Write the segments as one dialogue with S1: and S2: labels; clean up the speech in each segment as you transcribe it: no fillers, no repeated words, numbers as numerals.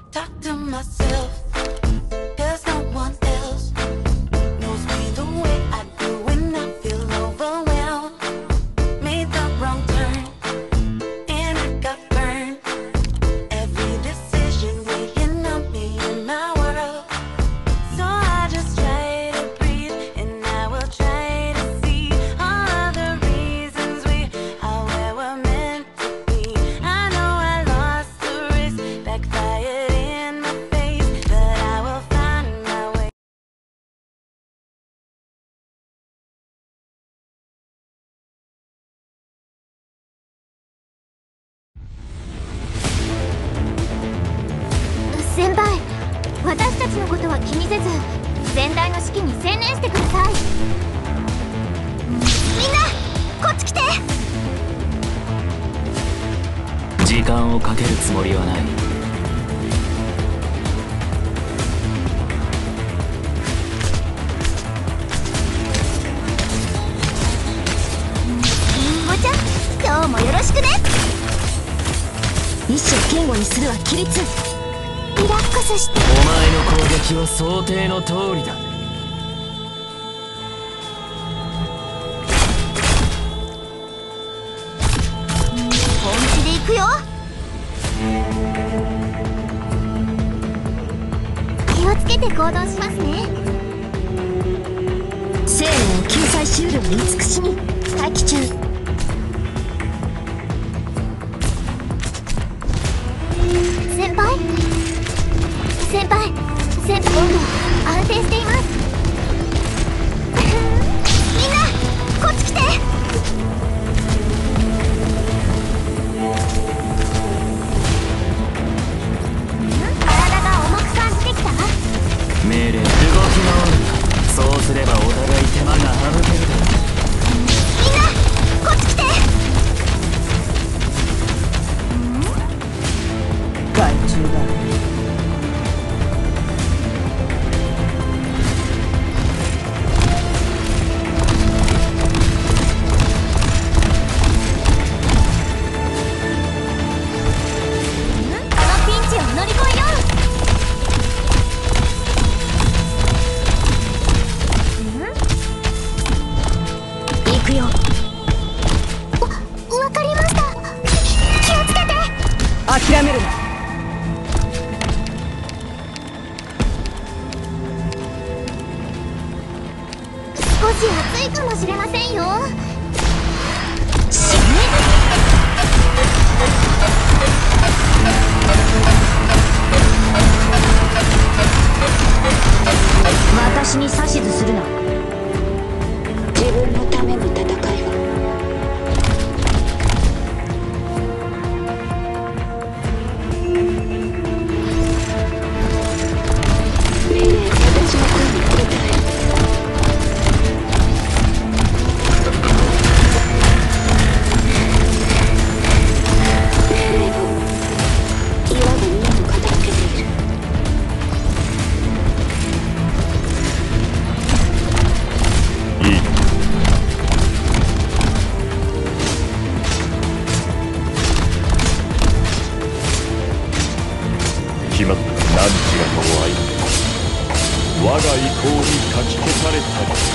S1: talk to myself, 'cause no one else knows me the way I do when I feel overwhelmed. Made the wrong turn and I got burned. Every decision weighing on me in my world. So I just try to breathe and I will try to see all the reasons we are where we're meant to be. I know I lost the race, backfired in my face, but I will find my way.
S2: 先輩、私たちのことは気にせず全体の指揮に専念してください。みんなこっち来て。
S3: 時間をかけるつもりはない。
S2: りんごちゃん、今日もよろしくね。意志を堅固にするは規律。リラックスして。
S3: お前の攻撃は想定の通りだ。
S2: 本気で行くよ。気をつけて行動しますね。生命を救済しうる慈しみ待機中。先輩、温度安定しています。みんなこっち来て。体が重く感じてきた。
S3: 命令動き回るんだ。そうすればお互い手間が省けるだろう。
S2: みんなこっち来て。
S4: 害虫だ。諦めるな。
S2: 少し暑いかもしれませんよ。私に指図するな。自分のための戦いは
S5: 決まった。何時がと相手我が意向にかき消されたり。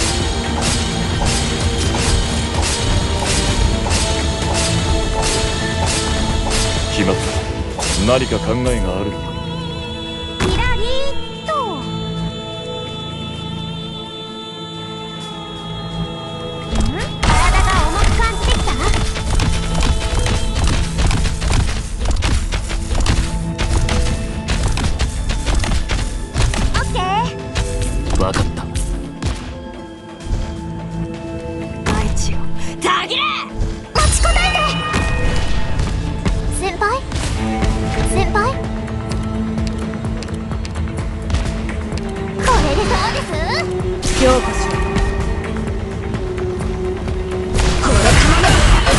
S5: 決まった。何か考えがあるのか。
S2: キラリーっと。体が重く感じてきた。オッケー。
S3: 分かった。
S4: 大地よたぎれ。
S2: 待ちこたえて。先輩これでどうです。
S4: ようこそ。
S2: これかまめ。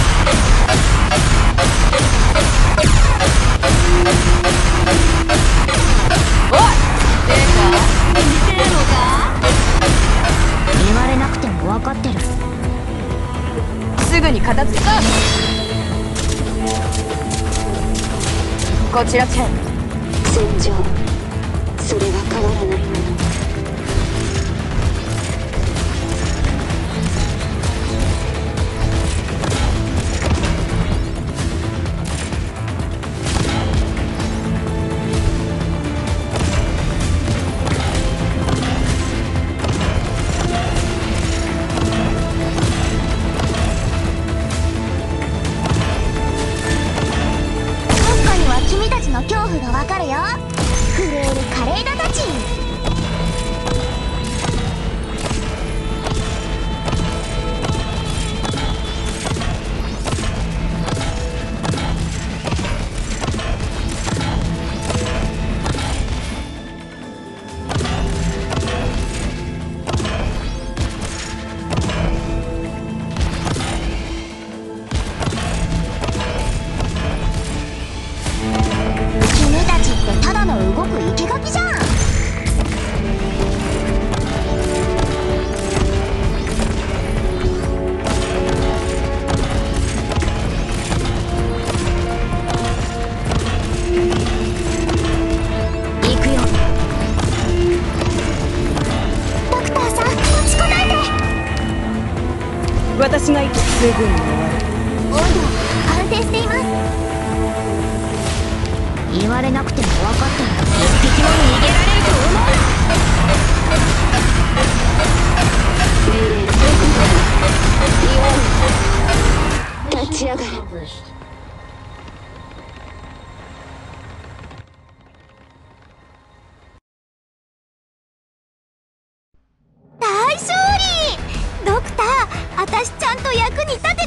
S4: おい出た。見てるのか。
S2: 言われなくても分かってる。
S4: すぐに片付けた。こちらチェン。
S2: 戦場、それは変わらないもの。君たちの恐怖がわかるよ。震える華麗なたち。君たちってただの動く生垣じゃん。行くよ。ドクターさん、落ちこないで。
S4: 私が行く。すぐに終わる。
S2: 温度安定しています。言われなくても分かってる。一匹も逃げられると思うな。命令どこだ。言わん。立ち上がる。大勝利。ドクター、私ちゃんと役に立